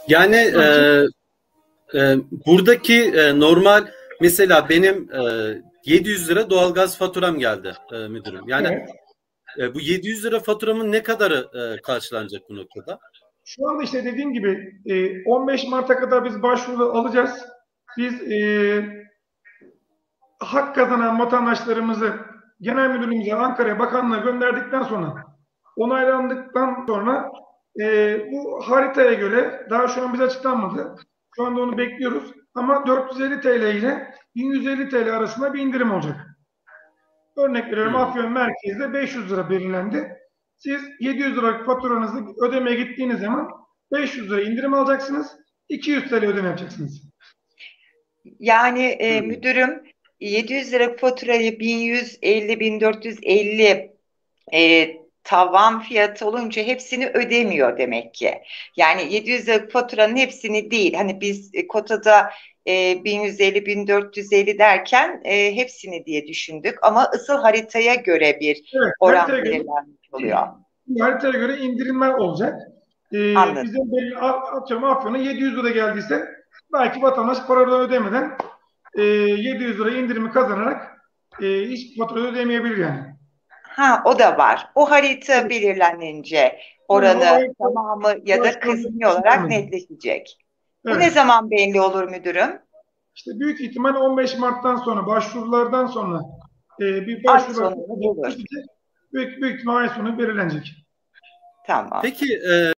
Yani buradaki normal mesela benim 700 lira doğalgaz faturam geldi müdürüm. Yani Evet. bu 700 lira faturamın ne kadarı karşılanacak bu noktada? Şu anda işte dediğim gibi 15 Mart'a kadar biz başvuru alacağız. Biz hak kazanan vatandaşlarımızı Genel Müdürlüğümüze, Ankara'ya, Bakanlığa gönderdikten sonra, onaylandıktan sonra bu haritaya göre daha şu an bize açıklanmadı. Şu anda onu bekliyoruz. Ama 450 TL ile 1150 TL arasında bir indirim olacak. Örnek veriyorum, Hmm. Afyon merkezde 500 lira belirlendi. Siz 700 liralık faturanızı ödemeye gittiğiniz zaman 500 lira indirim alacaksınız. 200 TL ödeme yapacaksınız. Yani Hmm. müdürüm 700 lira faturayı 1150, 1450 e, tavan fiyatı olunca hepsini ödemiyor demek ki. Yani 700 lira faturanın hepsini değil. Hani biz kotada 1150, 1450 derken hepsini diye düşündük. Ama ısıl haritaya göre bir Evet, oran belirlenmiş oluyor. haritaya göre indirimler olacak. Anladım. Bizim atıyorum Afyon'a 700 lira geldiyse belki vatandaş paraları ödemeden 700 lira indirimi kazanarak hiç fatura ödemeyebilir yani. Ha, o da var. O harita belirlenince Yani o oranı ay tamamı ya da başkanlık kısmi olarak netleşecek. Bu ne evet. zaman belli olur müdürüm? İşte büyük ihtimal 15 Mart'tan sonra başvurulardan sonra bir Ay başvurular sonunu bulur. büyük ihtimal ay sonu belirlenecek. Tamam. Peki